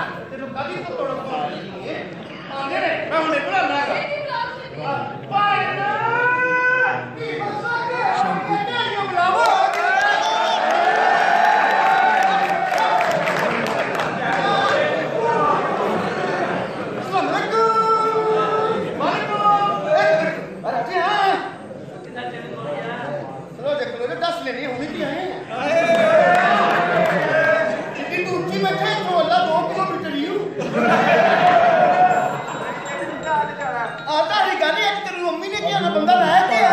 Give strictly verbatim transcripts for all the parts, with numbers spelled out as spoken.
तेन कभी तो तोड़ आगे रे मैं हूं निकला मैं पायना की बसा के कहते हैं बुलाओ नहीं हुई थी आए इतनी तो ऊंची मैं थे तो अल्लाह दो किलोमीटर ही हूँ आता है गाने एक तेरी मम्मी ने किया ना बंदा लाया क्या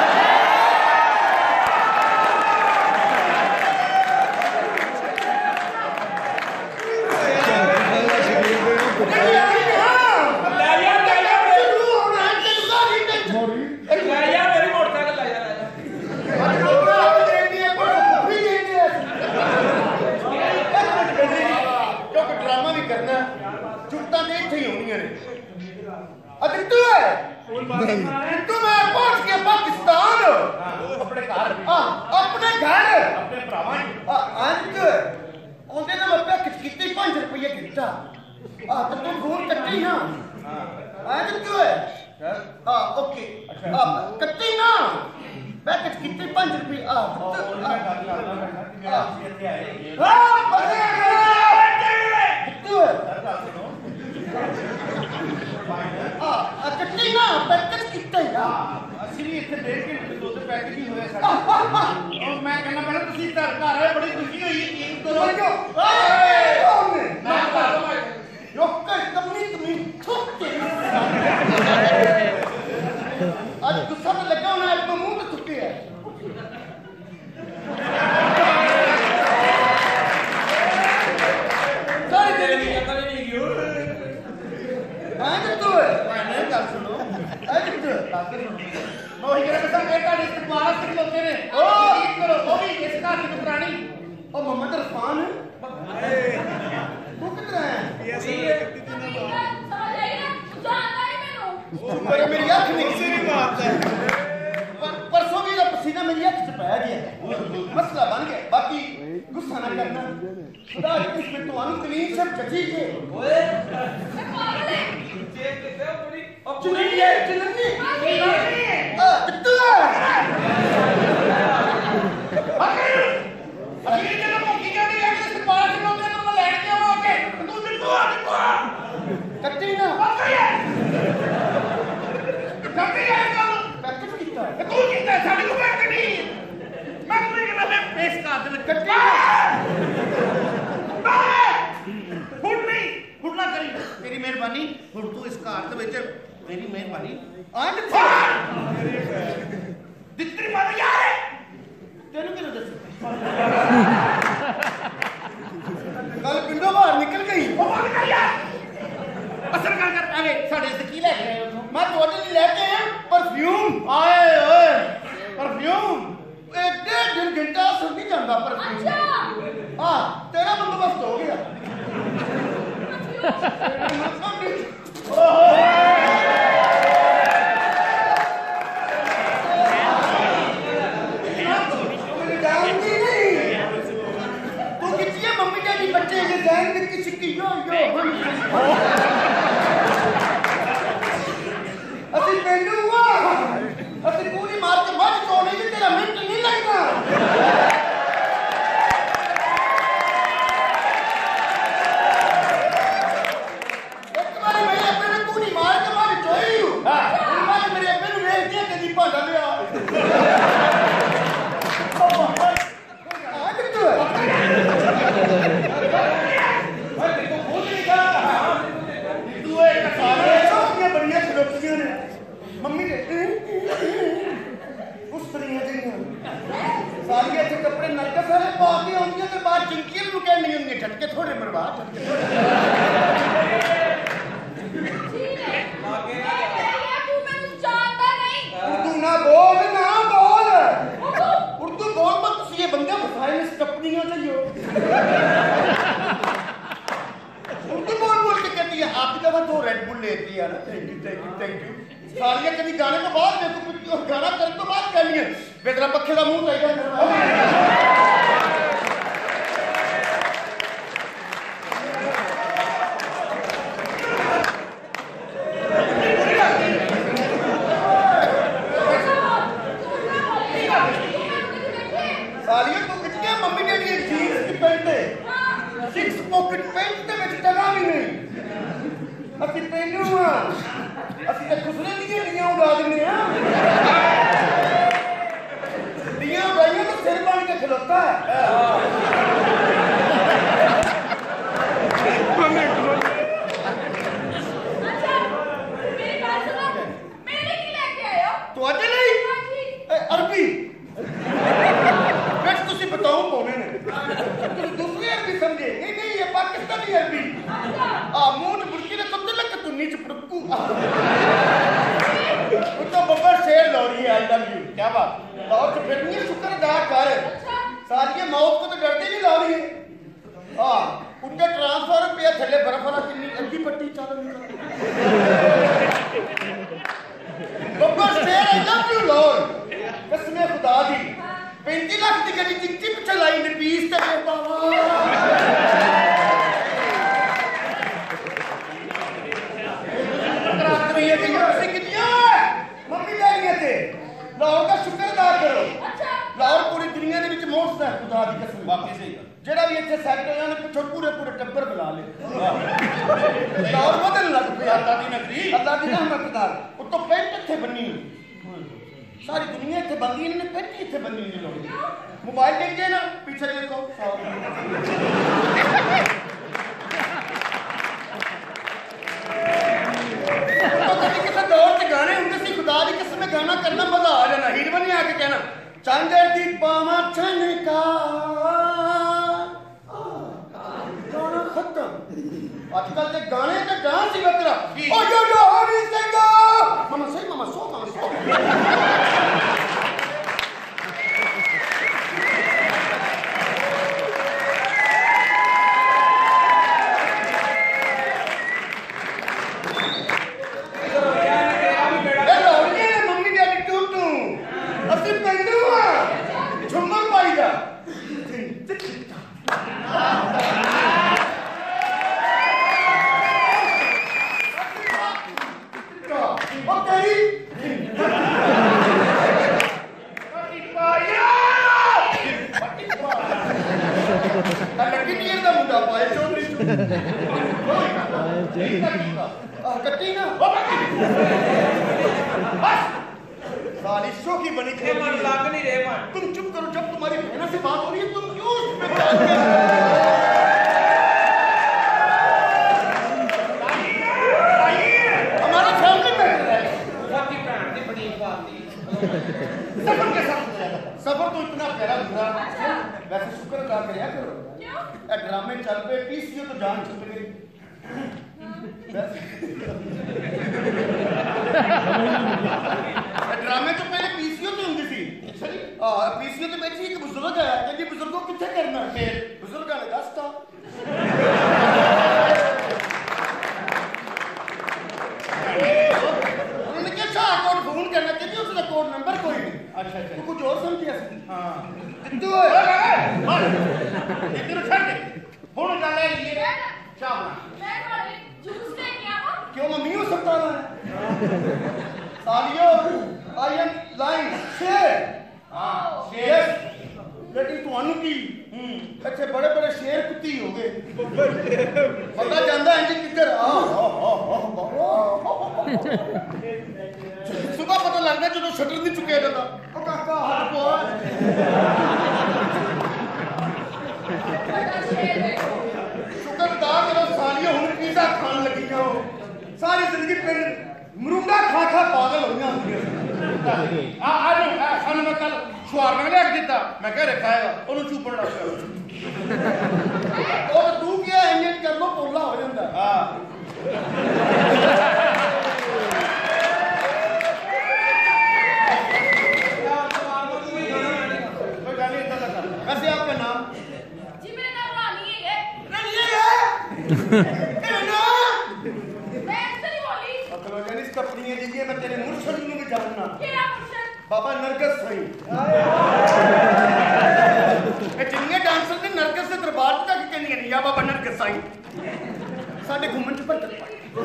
तू मैं पहुंच गया पाकिस्तान अपने घर अपने घर अपने भरावां अंत ओंदे ना मैं पैकेज कीती पांच रुपये गिफ्टा आ तो तू फोन कट्टी ना अंत क्यों है हां ओके हां कट्टी ना पैकेज कीती पांच रुपये आ हां बजे क्यों है आ कट्टी ना पैकेज कितना यार असली इतने डेढ़ घंटे दो पैकेज ही हुए सारे और मैं कहना मैंने तुसी घर घर आए बड़ी खुशी हुई एक दो जो ओए ना यो कर कमी तुम ठोक के आज गुस्सा तो लगा होना है तो मुंह पे थुके है सारी तेरी भी अकल नहीं गियो हां तो मैंने गल सुनो आज तो मोही करे बस बेटा ने इस्तेमाल से होते ने ओ करो वो भी इस का की पुरानी ओ मोहम्मद रफान तू किधर है ये सही है समझ आई ना जानता नहीं मैनू पर मेरी आंख में किसी भी बात है परसों भी ना पसीना मेरी आंख से बह गया मसला बन गया बाकी गुस्सा ना करना खुदा इसमें तो अनु तमीज सब जची के ओए पागल है चेक करते हो पूरी अब चुननी है चुननी आ तू अरे अरे ये तो मुक्की जाती है कि बाहर से लोग तो लैंड के आओ के तू तू आ तू कट्टी ना कट्टी है कल पैकेज कितना है तू कितना साडी को पैकेज नहीं मैं तो ये मैं पेश कर दे कट्टी हुन नहीं हुन ना करी तेरी मेहरबानी हुन तू इस कार दे विच मेरी मेहरबानी आंड दित्ती मार यार तेनू किने दस कल पिंडों बाहर निकल गई ओ भाग जा यार असर कर कर आगे साडे से की लेके आए हो मैं तोड़े नहीं लेके आया परफ्यूम आए ओए परफ्यूम एक डेढ़ घंटा सुन नहीं जाता परफ्यूम अच्छा हां तेरा बंदोबस्त हो गया ओहो बच्चे ये जान में किसी की यो यो अभी पेंडू हुआ अभी पूरी मार के मत छोड़े कि तेरा मिनट नहीं लगना एक बार मेरे अपने पूरी मार के मत छोड़ी हां एक बार मेरे अपने रेल दिया के दीपा डाले आ मम्मी ने उस तरह दे सारी अच्छे कपड़े नलका सारे पा के आउंदी ते बाहर चिंकियां नु कहनी होंगी झटके थोड़े बर्बाद झटके आगे तू मैंने जानता नहीं उर्दू ना बोल ना बोल उर्दू बोल मत ये बंदे फसाए ने स्टपनियां चाहिए उर्दू बोल बोल के कहती है आपकी दफा दो रेड बुल लेती है ना thank you thank you thank you सारियां कभी गाने के बाद देखो कुछ गाना करने के बाद कहनी है बेतरा पक्खे का मुंह लग जाए पॉकेट पेंट दे विच जगह भी नहीं असि पेंडू हां असि ते खुसरे दियां दियां उड़ा दिंदे हां दियां उड़ाइयां तो सिर बन के खलोता है अरबी मैं तुझे बताऊं कौन है तुझे दूसरी अरबी समझे नहीं नहीं ये पाकिस्तानी अरबी आ मुंह ने बुरकी ने समझ लग तू नीचे पड़कू तो बब्बर शेर लौरी है आई लव यू क्या बात लाहौर से फिर नहीं शुक्र अदा कर सारी मौत को तो डरते नहीं लौरी है हां उनके ट्रांसफर पे थले बर्फ वाला कितनी अद्धी पट्टी चल रही बब्बर शेर आई लव यू लौर कसम खुदा दी पैंती लाख की गड्डी कितनी पिछे लाई ने पीस ते बाबा करातरी है कि ऐसे कितनी मम्मी डैडी थे लाहौर का शुक्र अदा करो लाहौर पूरी दुनिया दे विच मोस्ट है खुदा दी कसम वाकई सही जेड़ा भी इत्थे सेट होया ने पिछो पूरे पूरे टब्बर बुला ले लाहौर बदल लग पे अल्लाह दी नगरी अल्लाह दी रहमत नाल उतो पेंट इत्थे बन्नी सारी दुनिया इतने बंदी इन्होंने पेंटी इतने बंदी नहीं लोग मोबाइल देख जाए ना पीछे देखो तो कभी किसी दौर से गाने होंगे सी खुदा दी किस्म में गाना करना मजा आ जाना हीर बनी आके कहना चांदर दी पावा छनका गाना खत्म आजकल के गाने का डांस ही बकरा ओ यो यो हनी सिंह मामा सही मामा सो मामा सो सफर तो इतना प्यारा गुजरा वैसे शुक्र अदा करया करो ए ड्रामे चल पे पीसीओ तो जान छूट गई ड्रामे तो पहले पीसीओ तो होंदी सी सही हां पीसीओ तो बैठी एक बुजुर्ग है कहंदी बुजुर्गों किथे करना फिर बुजुर्गां ने दसता उन्होंने क्या चाह कोड फोन करना चाहिए उसका कोड नंबर कोई नहीं अच्छा अच्छा कुछ और समझिया सी हां तू इधर छड़ हुन गल है ये चाह बना मैं वाली जूस लेके आवा क्यों मम्मी हो सकता है सालियो आई एम लाइन शेर हां शेर लेकिन ਤੁਹਾਨੂੰ ਕੀ ਅੱਛੇ ਬੜੇ ਬੜੇ ਸ਼ੇਰ ਕੁੱਤੀ ਹੋ ਗਏ ਪਤਾ ਜਾਂਦਾ ਇੰਜ ਕਿੱਧਰ ਆ ਸੁਬਾ ਪਤਾ ਲੱਗਦਾ ਜਦੋਂ ਸ਼ਟਰ ਨਹੀਂ ਚੁੱਕਿਆ ਜਾਂਦਾ ਉਹ ਕਾਕਾ ਹੱਥ ਪਾ ਸ਼ੁਕਰ ਦਾ ਕਰੋ ਸਾਲੀਆਂ ਹੁਣ ਪੀਜ਼ਾ ਖਾਣ ਲੱਗੀਆਂ ਹੋ ਸਾਰੀ ਜ਼ਿੰਦਗੀ ਪਿੰਡ ਮਰੂੰਡਾ ਖਾ ਖਾ ਪਾਗਲ ਹੋਈਆਂ ਹੁੰਦੀਆਂ ਆ ਆ ਨੂੰ ਸਾਨੂੰ ਮੈਂ ਕੱਲ ਸ਼ਵਾਰ ਨਾਲ ਲਿਆ ਕੇ ਦਿੱਤਾ ਮੈਂ ਕਹਿ ਰਿਹਾ ਖਾਏਗਾ ਉਹਨੂੰ ਚੂਪਣ ਲੱਗ ਪਿਆ ਉਹ ਤੂੰ ਕਿਹਾ ਇੰਜ ਕਰ ਲੋ ਪੋਲਾ ਹੋ ਜਾਂਦਾ ਹਾਂ वैसे आपका नाम जी मेरा नाम रानी है रानी है मेरा नाम मैं ऐसे नहीं बोली अकल जानी इसका अपनी है दीजिए मैं तेरे मुर्शिद को भी जानना क्या मुर्शिद बाबा नरगस साईं ये जिन्ने डांसर ने नरगस से दरबार तक कहनी है या बाबा नरगस साईं साडे घुमन च पर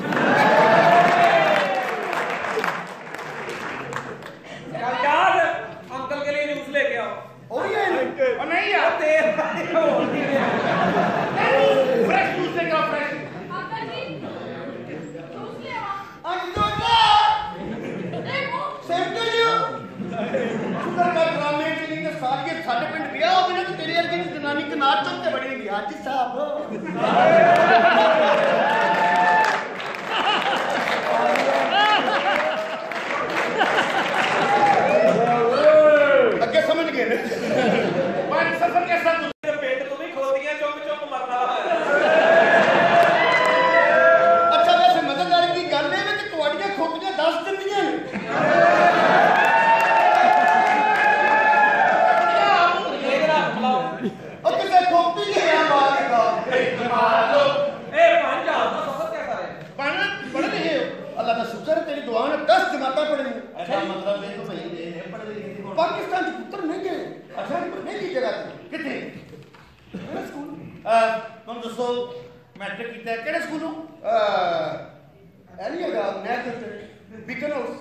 यार अंकल के लिए जूस लेके आओ और ये और नहीं यार तेल फ्रेश ਜੱਜ ਸਾਹਿਬ ਅੱਗੇ ਸਮਝ ਗਏ ਨੇ ਪਰ ਸਫਰ कैसा ਤੇ ਪਿੰਡ ਤੋਂ ਵੀ ਖੋਦੀਆਂ ਚੁੱਕ ਚੁੱਕ ਮਰਨ ਵਾਲਾ ਹੋਇਆ ਅੱਛਾ ਵੈਸੇ ਮਜ਼ੇਦਾਰੀ ਦੀ ਗੱਲ ਇਹ ਹੈ ਕਿ ਤੁਹਾਡੀਆਂ ਖੋਪੀਆਂ ਦੱਸ ਦਿੰਦੀਆਂ ਨੇ ਉਹ ਕਿਸੇ ਖੋਪੀ ਨੇ ਆ ਮਾਰੇਗਾ ਮਾਰ ਲੋ ਇਹ ਪੰਜ ਹਾਲ ਦਾ ਸਫਰ ਕਿਆ ਕਰੇ ਪੜ੍ਹ ਪੜ੍ਹ ਰਹੇ ਹੋ ਅੱਲਾਹ ਦਾ ਸ਼ੁਕਰ ਹੈ ਤੇਰੀ ਦੁਆ ਨੇ ਦਸ ਜਮਾਤਾਂ ਪੜ੍ਹੀਆਂ ਅੱਛਾ ਮਤਲਬ ਇਹ ਤੋਂ ਭਈ ਦੇ ਪੜ੍ਹ ਲਈ ਪਾਕਿਸਤਾਨ ਚ ਪੁੱਤਰ ਨਹੀਂ ਗਏ ਅੱਛਾ ਨਹੀਂ ਜਗ੍ਹਾ ਤੇ ਕਿੱਥੇ ਕਿਹੜਾ ਸਕੂਲ ਤੁਹਾਨੂੰ ਦੱਸੋ ਮੈਟ੍ਰਿਕ ਕੀਤਾ ਕਿਹੜੇ ਸਕੂਲੋਂ ਐਨੀ ਹੈਗਾ ਨੈਟ ਤੇ ਬਿਕਨ ਹਾਊਸ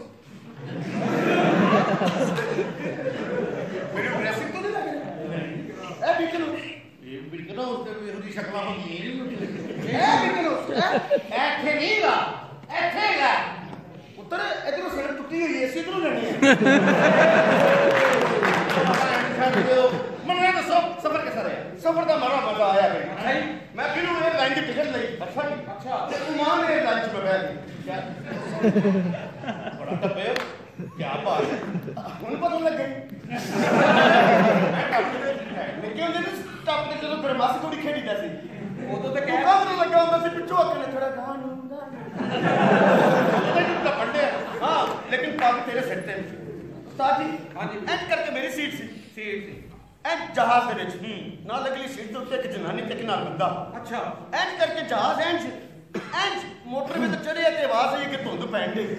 ਮੇਰੇ ਡਰੈਸਿੰਗ ਤੋਂ ਨਹੀਂ ਲੱਗ ਰਿਹਾ ਇਹ ਬਿਕਨ ਹਾਊਸ ਇਹ ਬਿਕਨ ਹਾਊਸ ਤੇ ਇਹੋ ਜਿਹੀ ਸ਼ਕਲਾਂ ਹੁੰਦੀਆਂ ਨਹੀਂ ਇਹ ਬਿਕਨ ਹਾਊਸ ਇੱਥੇ ਨਹੀਂ ਗਾ ਇੱਥੇ ਗਾ ਪੁੱਤਰ ਇਧਰੋਂ ਸੜਕ ਟੁੱਟੀ ਹੋਈ ਹੈ ਅਸੀਂ ਇਧਰੋਂ ਲੈਣੀ ਹੈ ਮੈਨੂੰ ਇਹ ਦੱਸੋ ਸਫ਼ਰ ਕਿਹਦਾ ਰਿਹਾ ਸਫ਼ਰ ਦਾ ਮਾਰਾ ਮਜ਼ਾ ਆਇਆ ਬਈ ਅੱਛਾ ਜੀ ਮੈਂ ਕਿਹਨੂੰ ਇਹ ਲਾਈਨ ਦੀ ਟਿਕਟ ਲਈ ਅੱਛਾ ਜੀ ਅੱਛਾ ਤੇ ਉਮਾਨ ਇਹ ਲਾਈਨ ਚ ਮੈਂ ਬੈਠ ਗਿਆ ਬੜਾ ਟੱਪੇ ਕੀ ਬਾਤ ਹੈ ਹੁਣ ਪਤਾ ਲੱਗੇ ਮੈਂ ਟੱਪ ਕੇ ਨਿੱਕੇ ਹੁੰਦੇ ਨੂੰ ਟੱਪ ਕੇ ਜਦੋਂ ਗਰਮਾਸ ਥੋੜੀ ਖੇਡੀਦਾ ਸੀ ਉਦੋਂ ਤੇ ਕਹਿ ਕਹਿ ਕਾਹਨੂੰ ਲੱਗਾ ਹੁੰਦਾ ਸੀ ਪਿੱਛੋਂ ਅੱਗੇ ਨੇ ਥੋੜਾ ਗਾਂ ਨੂੰ ਹੁੰਦਾ ਤਾਂ ਵੱਡੇ ਹਾਂ ਲੇਕਿਨ ਪੱਗ ਤੇਰੇ ਸਿਰ ਤੇ ਉਸਤਾਦ ਜੀ ਹਾਂਜੀ ਐਂ ਕਰਕੇ ਮੇਰੀ ਸੀਟ ਸੀ ਸੀਟ ਸੀ ਐਂ ਜਹਾਜ਼ ਦੇ ਵਿੱਚ ਨਾਲ ਅਗਲੀ ਸੀਟ ਦੇ ਉੱਤੇ ਇੱਕ ਜਨਾਨੀ ਤੇ ਇੱਕ ਨਾਲ ਬੰਦਾ ਅੱਛਾ ਐਂ ਕਰਕੇ ਜਹਾਜ਼ ਐਂ ਐਂ ਮੋਟਰਵੇ ਤੇ ਚੜਿਆ ਤੇ ਆਵਾਜ਼ ਆਈ ਕਿ ਧੁੰਦ ਪੈਣ ਦੇ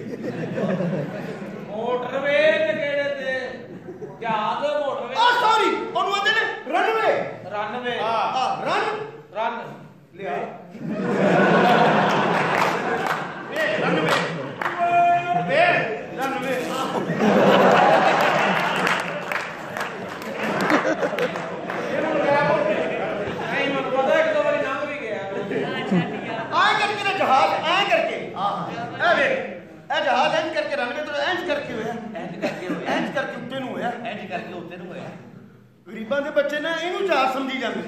ਮੋਟਰਵੇ ਤੇ ਕਿਹੜੇ ਤੇ ਜਹਾਜ਼ ਮੋਟਰਵੇ ਆ ਸੌਰੀ ਉਹਨੂੰ ਆਂਦੇ ਨੇ ਰਨਵੇ ਰਨਵੇ ਹਾਂ ਰਨ ਰਨ ਲਿਆ ਵੇ ਰਨਵੇ ਵੇ ਰਨਵੇ ਨਹੀਂ ਮੈਨੂੰ ਪਤਾ ਇੱਕ ਦੋ ਵਾਰੀ ਲੰਘ ਵੀ ਗਿਆ ਆਏ ਕਰਕੇ ਨਾ ਜਹਾਜ਼ ਐਂ ਕਰਕੇ ਆਹ ਇਹ ਵੇ ਇਹ ਜਹਾਜ਼ ਐਂ ਕਰਕੇ ਰਨਵੇ ਤੋਂ ਐਂ ਕਰਕੇ ਹੋਇਆ ਇੰਜ ਕਰਕੇ ਹੋਇਆ ਐਂ ਕਰਕੇ ਉੱਤੇ ਨੂੰ ਹੋਇਆ ਇੰਜ ਕਰਕੇ ਉੱਤੇ ਨੂੰ ਹੋਇਆ ਗਰੀਬਾਂ ਦੇ ਬੱਚੇ ਨਾ ਇਹਨੂੰ ਜਹਾਜ਼ ਸਮਝੀ ਜਾਂਦੇ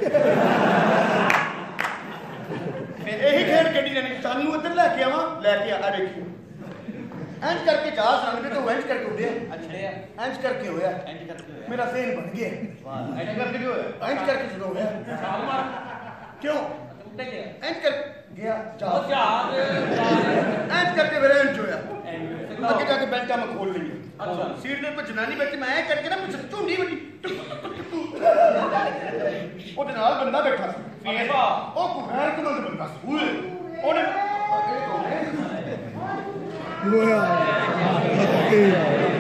ਇਹੀ ਖੇਡ ਗੱਡੀ ਨੇ ਸਾਨੂੰ ਇੱਧਰ ਲੈ ਕੇ ਆਵਾਂ ਲੈ ਕੇ ਆ ਆ ਦੇਖੀ ਇੰਜ ਕਰਕੇ ਜਹਾਜ਼ ਰਨਵੇ ਤੋਂ ਇੰਜ ਕਰਕੇ ਉੱਡਿਆ ਅੱਛਾ ਇੰਜ ਕਰਕੇ ਹੋਇਆ ਇੰਜ ਕਰਕੇ ਹੋਇਆ ਮੇਰਾ ਜ਼ਹਿਨ ਬਣ ਗਿਆ ਵਾਹ ਇੰਜ ਕਰਕੇ ਜੋ ਹੋਇਆ ਇੰਜ ਕਰਕੇ ਜਦੋਂ ਹੋਇਆ ਛਾਲ ਮਾਰ ਕਿਉਂ ਉੱਤੇ ਗਿਆ ਇੰਜ ਕਰ ਗਿਆ ਉਹ ਜਹਾਜ਼ ਜਹਾਜ਼ ਇੰਜ ਕਰਕੇ ਮੇਰਾ ਇੰਜ ਹੋਇਆ ਸਿੱਧਾ ਅੱਗੇ ਜਾ ਕੇ ਬੈਂਕਾਂ ਮੈਂ ਖੋਲ ਲਈ ਅੱਛਾ ਸੀਟ ਦੇ ਉੱਪਰ ਜਨਾਨੀ ਬੈਠੀ ਮੈਂ ਐ ਕਰਕੇ ਨਾ ਪਿੱਛੇ ਝੁੰਡੀ ਵੱਡੀ ਉਹਦੇ ਨਾਲ ਬੰਦਾ ਬੈਠਾ ਸੀ ਅੱਛਾ ਉਹ ਕੁਹਰ ਕਮੰਦ ਬੰਦਾ ਸੀ ਓਏ ਉਹਨੇ